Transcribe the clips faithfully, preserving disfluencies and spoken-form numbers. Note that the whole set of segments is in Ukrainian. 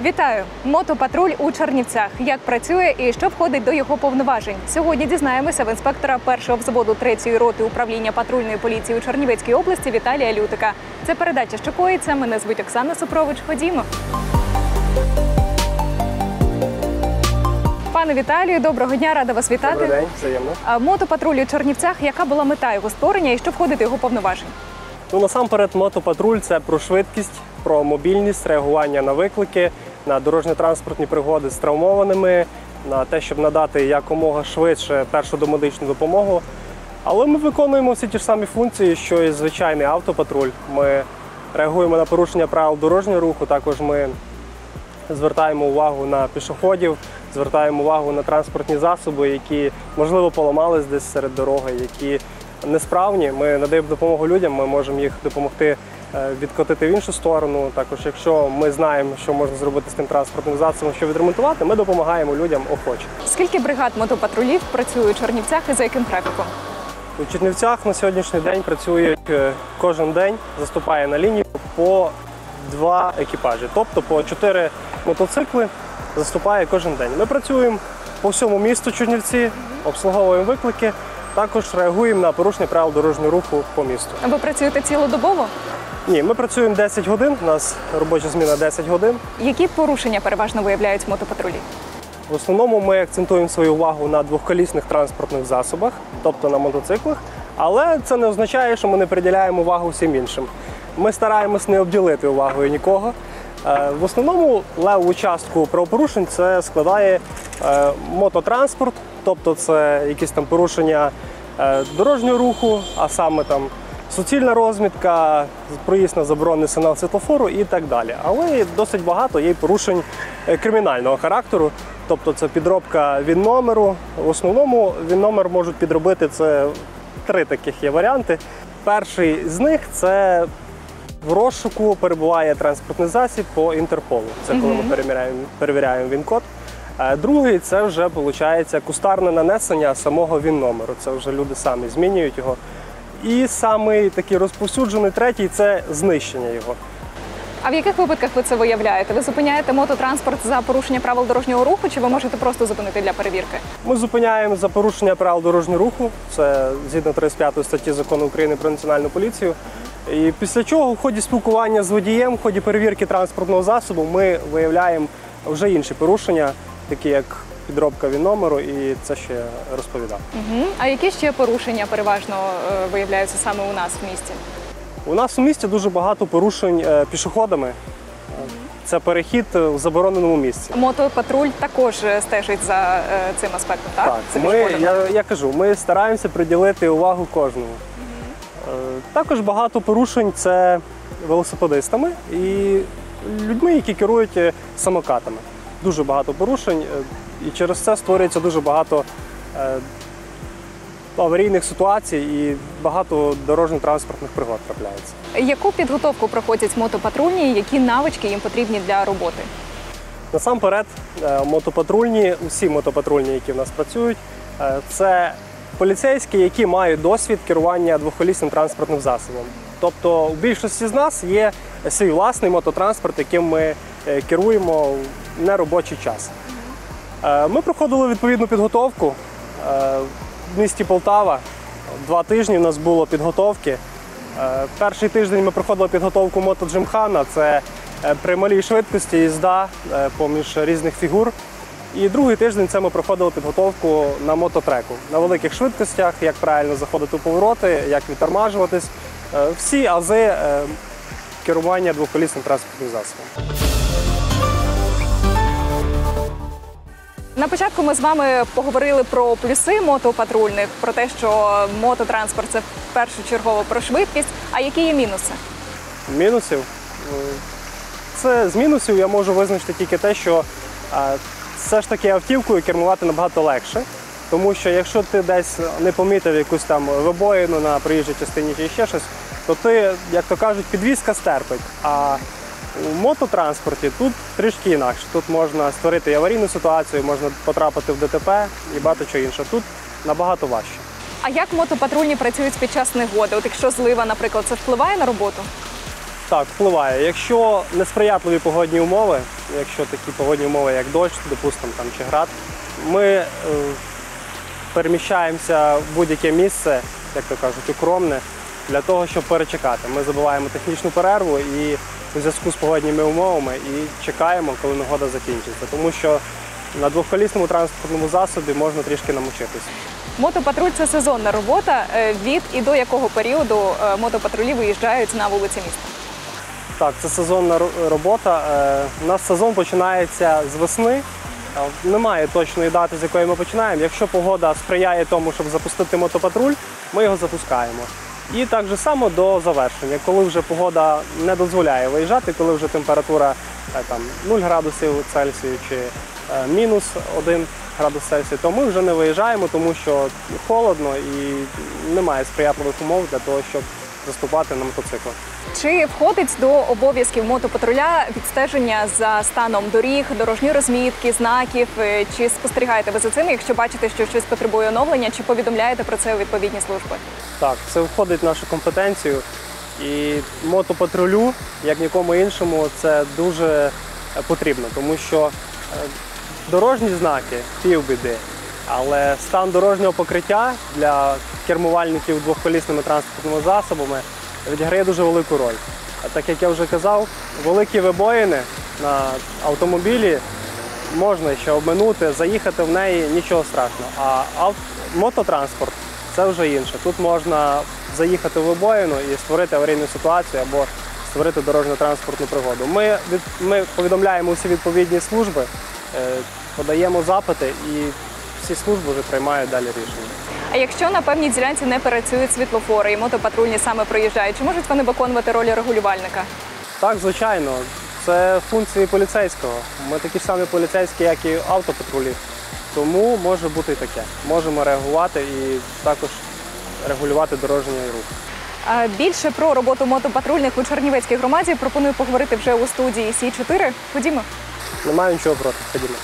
Вітаю! Мотопатруль у Чернівцях. Як працює і що входить до його повноважень? Сьогодні дізнаємося в інспектора першого взводу третьої роти управління патрульної поліції у Чернівецькій області Віталія Лютика. Це передача «Що коїться?». Мене звуть Оксана Супрович. Ходімо. Пане Віталію, доброго дня, рада вас вітати. Добрий день, взаємно. Мотопатруль у Чернівцях. Яка була мета його створення і що входить до його повноважень? Ну, насамперед, мотопатруль – це про швидкість, про мобільність, реагування на виклики, на дорожньо-транспортні пригоди з травмованими, на те, щоб надати якомога швидше першу домедичну допомогу. Але ми виконуємо всі ті ж самі функції, що і звичайний автопатруль. Ми реагуємо на порушення правил дорожнього руху, також ми звертаємо увагу на пішоходів, звертаємо увагу на транспортні засоби, які, можливо, поламались десь серед дороги, які несправні. Ми надаємо допомогу людям, ми можемо їх допомогти відкотити в іншу сторону. Також, якщо ми знаємо, що можна зробити з тим транспортним засобом, що відремонтувати, ми допомагаємо людям охоче. Скільки бригад мотопатрулів працює у Чернівцях і за яким графіком? У Чернівцях на сьогоднішній день працює кожен день, заступає на лінію по два екіпажі, тобто по чотири мотоцикли заступає кожен день. Ми працюємо по всьому місту Чернівці, обслуговуємо виклики, також реагуємо на порушення правил дорожнього руху по місту. Ви працюєте цілодобово? Ні, ми працюємо десять годин, у нас робоча зміна десять годин. Які порушення переважно виявляють мотопатрулі? В основному ми акцентуємо свою увагу на двохколісних транспортних засобах, тобто на мотоциклах, але це не означає, що ми не приділяємо увагу всім іншим. Ми стараємось не обділити увагою нікого. В основному леву частку правопорушень це складає мототранспорт, тобто це якісь там порушення дорожнього руху, а саме там суцільна розмітка, проїзд на заборонений сигнал світлофору і так далі. Але досить багато є порушень кримінального характеру, тобто це підробка ВІН-номеру. В основному ВІН-номер можуть підробити, це три таких є варіанти. Перший з них – це в розшуку перебуває транспортний засіб по Інтерполу. Це коли ми перевіряємо, перевіряємо ВІН-код. Другий – це вже, виходить, кустарне нанесення самого ВІН-номеру. Це вже люди самі змінюють його. І самий такий розповсюджений третій – це знищення його. А в яких випадках ви це виявляєте? Ви зупиняєте мототранспорт за порушення правил дорожнього руху, чи ви можете просто зупинити для перевірки? Ми зупиняємо за порушення правил дорожнього руху. Це згідно тридцять п'ятої статті Закону України про національну поліцію. І після чого в ході спілкування з водієм, в ході перевірки транспортного засобу ми виявляємо вже інші порушення, такі як підробка ВІН-номеру, і це ще розповідав. Угу. А які ще порушення переважно е, виявляються саме у нас в місті? У нас у місті дуже багато порушень е, пішоходами. Це перехід в забороненому місці. Мотопатруль також стежить за е, цим аспектом, так? Так, Це ми, я, я кажу, ми стараємося приділити увагу кожному. Угу. Е, також багато порушень – це велосипедистами і людьми, які керують самокатами. Дуже багато порушень, і через це створюється дуже багато е, аварійних ситуацій і багато дорожньо-транспортних пригод трапляється. Яку підготовку проходять мотопатрульні, які навички їм потрібні для роботи? Насамперед, мотопатрульні, усі мотопатрульні, які в нас працюють, це поліцейські, які мають досвід керування двохколісним транспортним засобом. Тобто у більшості з нас є свій власний мототранспорт, яким ми керуємо в неробочий час. Ми проходили відповідну підготовку в місті Полтава. Два тижні в нас було підготовки. Перший тиждень ми проходили підготовку мотоджимхана, це при малій швидкості їзда поміж різних фігур. І другий тиждень це ми проходили підготовку на мототреку, на великих швидкостях, як правильно заходити у повороти, як відтормажуватись. Всі ази керування двохколісним транспортним засобом. На початку ми з вами поговорили про плюси мотопатрульних, про те, що мототранспорт – це першочергово про швидкість. А які є мінуси? Мінусів? Це з мінусів я можу визначити тільки те, що все ж таки автівкою кермувати набагато легше. Тому що якщо ти десь не помітив якусь там вибоїну на проїжджій частині чи ще щось, то ти, як то кажуть, підвізка стерпить. А у мототранспорті тут трішки інакше. Тут можна створити і аварійну ситуацію, можна потрапити в ДТП і багато чого інше. Тут набагато важче. А як мотопатрульні працюють під час негоди? От якщо злива, наприклад, це впливає на роботу? Так, впливає. Якщо несприятливі погодні умови, якщо такі погодні умови, як дощ, допустимо, там, чи град, ми е, переміщаємося в будь-яке місце, як то кажуть, укромне, для того, щоб перечекати. Ми забуваємо технічну перерву і у зв'язку з погодніми умовами і чекаємо, коли негода закінчиться. Тому що на двохколісному транспортному засобі можна трішки намочитись. Мотопатруль – це сезонна робота. Е, Від і до якого періоду е, мотопатрулі виїжджають на вулиці міста? Так, це сезонна ро- робота. Е, У нас сезон починається з весни. Е, Немає точної дати, з якої ми починаємо. Якщо погода сприяє тому, щоб запустити мотопатруль, ми його запускаємо. І так же само до завершення, коли вже погода не дозволяє виїжджати, коли вже температура е, там, нуль градусів Цельсію чи е, мінус один градус Цельсію, то ми вже не виїжджаємо, тому що холодно і немає сприятливих умов для того, щоб заступати на мотоциклах. Чи входить до обов'язків мотопатруля відстеження за станом доріг, дорожньої розмітки, знаків? Е, Чи спостерігаєте ви за цим, якщо бачите, що щось потребує оновлення, чи повідомляєте про це у відповідні служби? Так, це входить в нашу компетенцію. І мотопатрулю, як нікому іншому, це дуже е, потрібно, тому що е, дорожні знаки – півбіди, але стан дорожнього покриття для кермувальників двохколісними транспортними засобами відіграє дуже велику роль. А так як я вже казав, великі вибоїни на автомобілі можна ще обминути, заїхати в неї – нічого страшного. А ав- мототранспорт – це вже інше. Тут можна заїхати в вибоїну і створити аварійну ситуацію або створити дорожньо-транспортну пригоду. Ми, від, ми повідомляємо усі відповідні служби, е, подаємо запити і всі служби вже приймають далі рішення. А якщо на певній ділянці не працюють світлофори і мотопатрульні саме проїжджають, чи можуть вони виконувати роль регулювальника? Так, звичайно, це функції поліцейського. Ми такі ж самі поліцейські, як і автопатрулі. Тому може бути і таке. Можемо реагувати і також регулювати дорожній рух. А більше про роботу мотопатрульних у Чернівецькій громаді пропоную поговорити вже у студії Сі чотири. Ходімо. Немає нічого проти. Ходімо.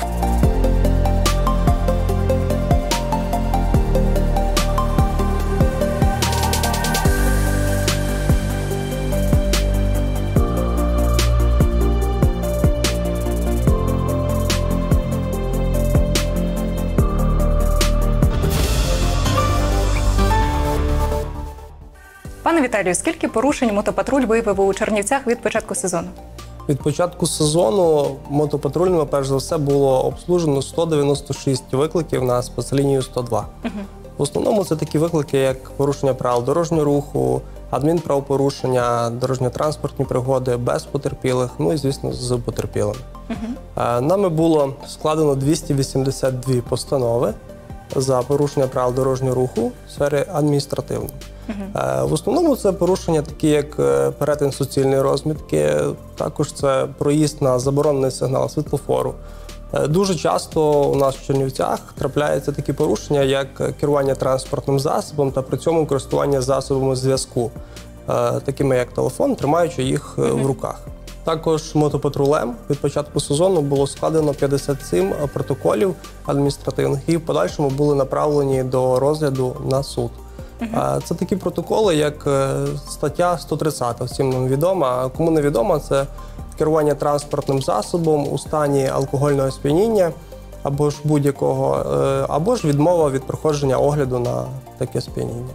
Пане Віталію, скільки порушень мотопатруль виявив у Чернівцях від початку сезону? Від початку сезону мотопатрульними, перш за все, було обслужено сто дев'яносто шість викликів на спецлінію сто два. Угу. В основному це такі виклики, як порушення правил дорожнього руху, адмінправопорушення, дорожньо-транспортні пригоди без потерпілих, ну і, звісно, з потерпілими. Угу. Нами було складено двісті вісімдесят дві постанови за порушення правил дорожнього руху в сфері адміністративної. Uh-huh. В основному це порушення, такі як перетин суцільної розмітки, також це проїзд на заборонений сигнал світлофору. Дуже часто у нас в Чернівцях трапляються такі порушення, як керування транспортним засобом та при цьому користування засобами зв'язку, такими як телефон, тримаючи їх uh-huh. в руках. Також мотопатрулем від початку сезону було складено п'ятдесят сім протоколів адміністративних і в подальшому були направлені до розгляду на суд. Uh-huh. Це такі протоколи, як стаття сто тридцять, всім нам відома. А кому не відомо, це керування транспортним засобом у стані алкогольного сп'яніння або ж будь-якого, або ж відмова від проходження огляду на таке сп'яніння.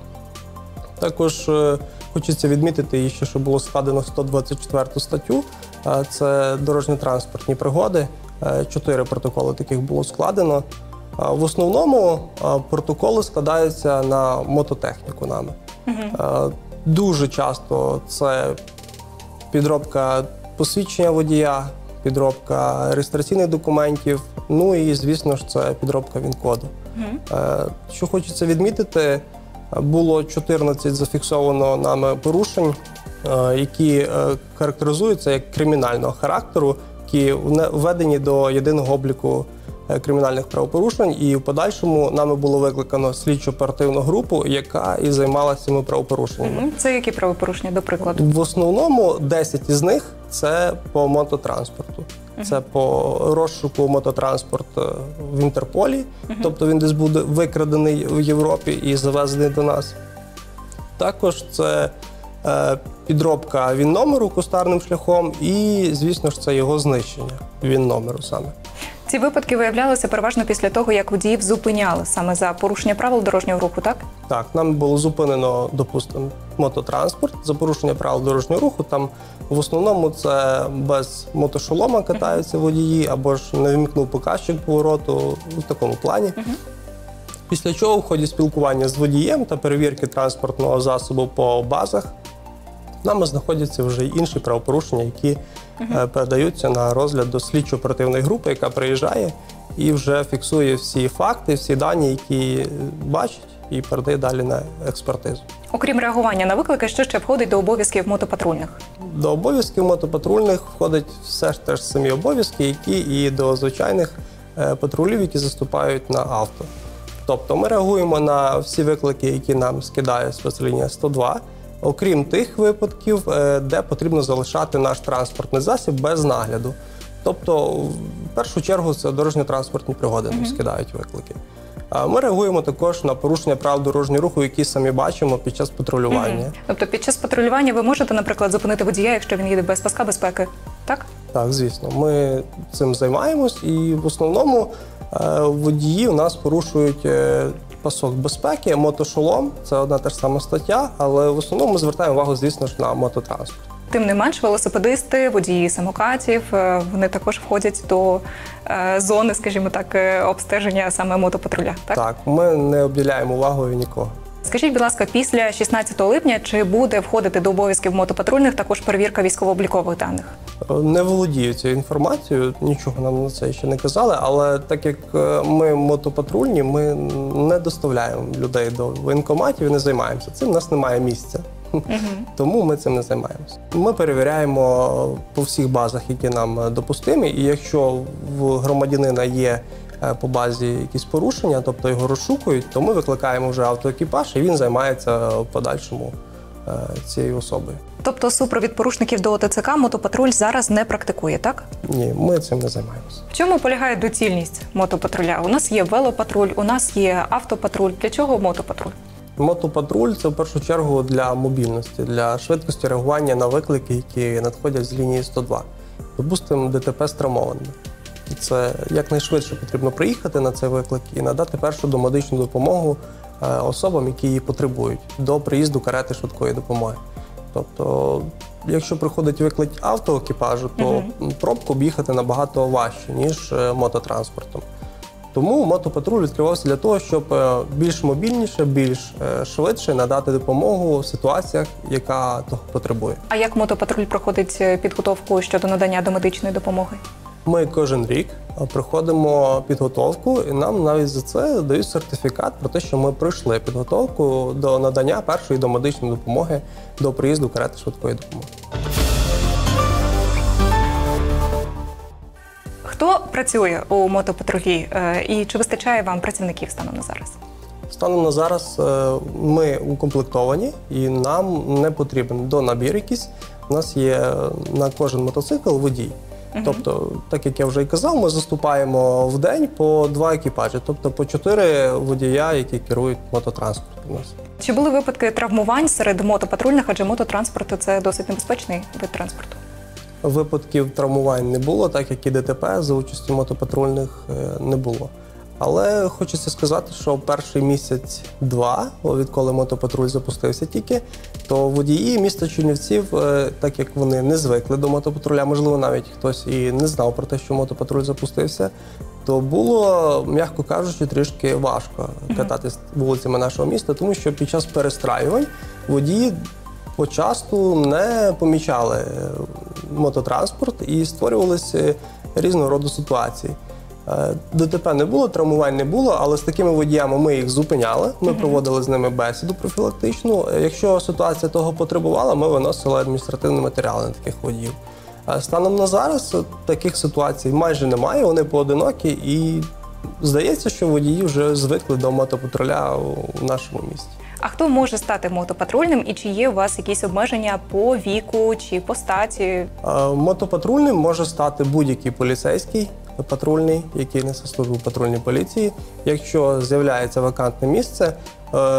Також хочеться відмітити ще, що було складено сто двадцять четверту статтю, це дорожньо-транспортні пригоди. Чотири протоколи таких було складено. В основному протоколи складаються на мототехніку нами. Uh-huh. Дуже часто це підробка посвідчення водія, підробка реєстраційних документів, ну і, звісно ж, це підробка ВІН-коду. Uh-huh. Що хочеться відмітити, було чотирнадцять зафіксовано нами порушень, які характеризуються як кримінального характеру, які введені до єдиного обліку кримінальних правопорушень, і в подальшому нами було викликано слідчо-оперативну групу, яка і займалася цими правопорушеннями. Це які правопорушення, до прикладу? В основному десять із них – це по мототранспорту. Uh-huh. Це по розшуку мототранспорт в Інтерполі, uh-huh. тобто він десь буде викрадений в Європі і завезений до нас. Також це е, підробка ВІН-номеру кустарним шляхом і, звісно ж, це його знищення, ВІН-номеру саме. Ці випадки виявлялися переважно після того, як водіїв зупиняли саме за порушення правил дорожнього руху, так? Так, нам було зупинено, допустимо, мототранспорт за порушення правил дорожнього руху. Там в основному це без мотошолома катаються водії, або ж не вмикнув показчик повороту в такому плані. Після чого в ході спілкування з водієм та перевірки транспортного засобу по базах нами знаходяться вже й інші правопорушення, які е, передаються на розгляд до слідчо-оперативної групи, яка приїжджає і вже фіксує всі факти, всі дані, які бачить, і передає далі на експертизу. Окрім реагування на виклики, що ще входить до обов'язків мотопатрульних? До обов'язків мотопатрульних входять все ж теж самі обов'язки, які і до звичайних е, патрулів, які заступають на авто. Тобто ми реагуємо на всі виклики, які нам скидає спецлінія сто два, окрім тих випадків, е, де потрібно залишати наш транспортний засіб без нагляду. Тобто, в першу чергу, це дорожньо-транспортні пригоди нам скидають виклики. А ми реагуємо також на порушення правил дорожнього руху, які самі бачимо під час патрулювання. Мгм. Тобто під час патрулювання ви можете, наприклад, зупинити водія, якщо він їде без паска безпеки, так? Так, звісно. Ми цим займаємось, і в основному е, водії у нас порушують е, пасок безпеки, мотошолом – це одна та ж сама стаття, але в основному ми звертаємо увагу, звісно ж, на мототранспорт. Тим не менш, велосипедисти, водії самокатів, е, вони також входять до е, зони, скажімо так, е, обстеження саме мотопатруля, так? Так, ми не обділяємо увагою нікого. Скажіть, будь ласка, після шістнадцятого липня чи буде входити до обов'язків мотопатрульних також перевірка військово-облікових даних? Не володію цією інформацією, нічого нам на це ще не казали, але так як е, ми мотопатрульні, ми не доставляємо людей до воєнкоматів і не займаємося цим, у нас немає місця. Тому ми цим не займаємося. Ми перевіряємо по всіх базах, які нам допустимі, і якщо в громадянина є е, по базі якісь порушення, тобто його розшукують, то ми викликаємо вже автоекіпаж, і він займається в подальшому е, цією особою. Тобто супровід порушників до ТЦК мотопатруль зараз не практикує, так? Ні, ми цим не займаємося. В чому полягає доцільність мотопатруля? У нас є велопатруль, у нас є автопатруль. Для чого мотопатруль? Мотопатруль – це в першу чергу для мобільності, для швидкості реагування на виклики, які надходять з лінії сто два. Допустимо, ДТП з травмованим. Це якнайшвидше потрібно приїхати на цей виклик і надати першу домедичну допомогу е, особам, які її потребують, до приїзду карети швидкої допомоги. Тобто, якщо приходить виклик автоекіпажу, то uh-huh. пробку об'їхати набагато важче, ніж е, мототранспортом. Тому мотопатруль відкривався для того, щоб більш мобільніше, більш швидше надати допомогу в ситуаціях, яка того потребує. А як мотопатруль проходить підготовку щодо надання домедичної допомоги? Ми кожен рік проходимо підготовку, і нам навіть за це дають сертифікат про те, що ми пройшли підготовку до надання першої домедичної допомоги до приїзду карети швидкої допомоги. Хто працює у мотопатрулі і чи вистачає вам працівників станом на зараз? Станом на зараз ми укомплектовані і нам не потрібен донабір якийсь. У нас є на кожен мотоцикл водій. Uh-huh. Тобто, так як я вже і казав, ми заступаємо в день по два екіпажі, тобто по чотири водія, які керують мототранспортом у нас. Чи були випадки травмувань серед мотопатрульних, адже мототранспорт – це досить небезпечний вид транспорту? Випадків травмувань не було, так як і ДТП за участю мотопатрульних не було. Але хочеться сказати, що перший місяць-два, відколи мотопатруль запустився тільки, то водії міста Чернівців, так як вони не звикли до мотопатруля, можливо, навіть хтось і не знав про те, що мотопатруль запустився, то було, м'яко кажучи, трішки важко кататись вулицями нашого міста, тому що під час перестраювань водії почасту не помічали мототранспорт і створювалися різного роду ситуації. ДТП не було, травмувань не було, але з такими водіями ми їх зупиняли, ми проводили з ними бесіду профілактичну. Якщо ситуація того потребувала, ми виносили адміністративні матеріали на таких водіїв. Станом на зараз таких ситуацій майже немає, вони поодинокі і здається, що водії вже звикли до мотопатруля у нашому місті. А хто може стати мотопатрульним і чи є у вас якісь обмеження по віку чи по статі? Мотопатрульним може стати будь-який поліцейський патрульний, який несе службу в патрульній поліції. Якщо з'являється вакантне місце,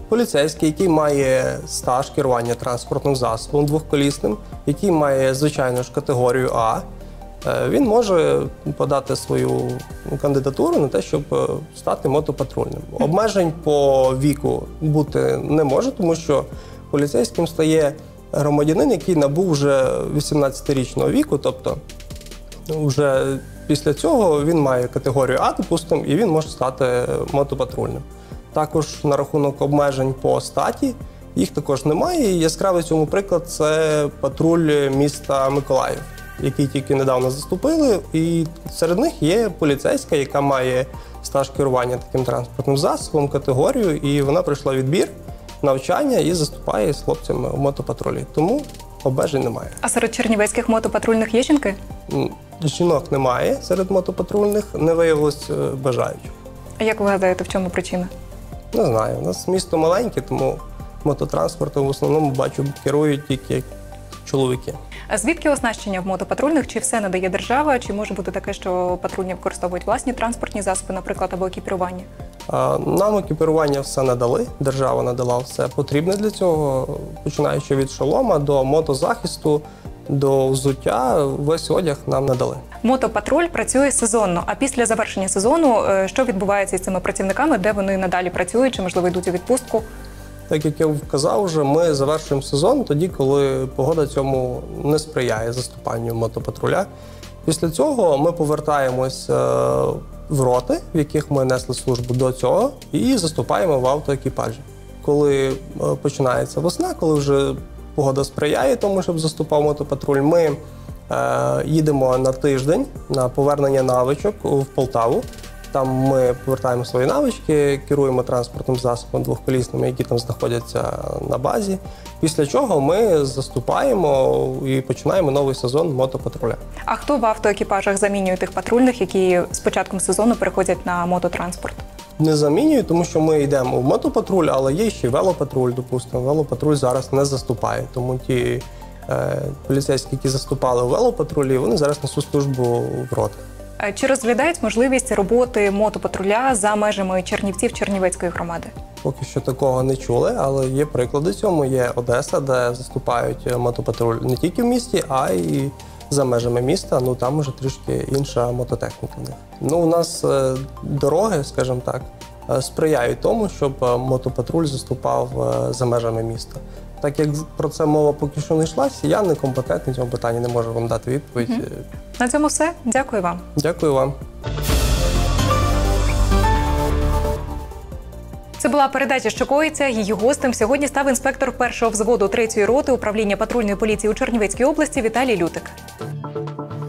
поліцейський, який має стаж керування транспортним засобом двохколісним, який має, звичайно ж, категорію А, він може подати свою кандидатуру на те, щоб стати мотопатрульним. Обмежень по віку бути не може, тому що поліцейським стає громадянин, який набув вже вісімнадцятирічного віку, тобто вже після цього він має категорію А, допустимо, і він може стати мотопатрульним. Також на рахунок обмежень по статі їх також немає. Яскравий цьому приклад – це патруль міста Миколаїв, який тільки недавно заступили, і серед них є поліцейська, яка має стаж керування таким транспортним засобом, категорію, і вона пройшла відбір, навчання і заступає з хлопцями в мотопатрулі. Тому обмежень немає. А серед чернівецьких мотопатрульних є жінки? Жінок немає серед мотопатрульних, не виявилось бажаючих. А як ви гадаєте, в чому причина? Не знаю. У нас місто маленьке, тому мототранспортом в основному, бачу, керують тільки чоловіки. А звідки оснащення в мотопатрульних? Чи все надає держава? Чи може бути таке, що патрульні використовують власні транспортні засоби, наприклад, або екіпірування? Нам екіпірування все надали, держава надала все потрібне для цього, починаючи від шолома до мотозахисту, до взуття, весь одяг нам надали. Мотопатруль працює сезонно, а після завершення сезону що відбувається з цими працівниками, де вони надалі працюють, чи, можливо, йдуть у відпустку? Так як я вказав вже, ми завершуємо сезон тоді, коли погода цьому не сприяє заступанню мотопатруля. Після цього ми повертаємось в роти, в яких ми несли службу до цього, і заступаємо в автоекіпажі. Коли починається весна, коли вже погода сприяє тому, щоб заступав мотопатруль, ми е, їдемо на тиждень на повернення навичок в Полтаву. Там ми повертаємо свої навички, керуємо транспортним засобом двохколісними, які там знаходяться на базі. Після чого ми заступаємо і починаємо новий сезон мотопатруля. А хто в автоекіпажах замінює тих патрульних, які з початком сезону переходять на мототранспорт? Не замінюю, тому що ми йдемо в мотопатруль, але є ще велопатруль, допустимо. Велопатруль зараз не заступає, тому ті е, поліцейські, які заступали у велопатрулі, вони зараз несуть службу в ротах. Чи розглядають можливість роботи мотопатруля за межами Чернівців Чернівецької громади? Поки що такого не чули, але є приклади цьому. Є Одеса, де заступають мотопатруль не тільки в місті, а й за межами міста. Ну там уже трішки інша мототехніка в них. Ну, у нас е, дороги, скажімо так, е, сприяють тому, щоб мотопатруль заступав е, за межами міста. Так як про це мова поки що не йшлася, я не компетентний в цьому питанні, не можу вам дати відповідь. Угу. На цьому все. Дякую вам. Дякую вам. Це була передача «Що коїться?». Її гостем сьогодні став інспектор першого взводу третьої роти управління патрульної поліції у Чернівецькій області Віталій Лютик.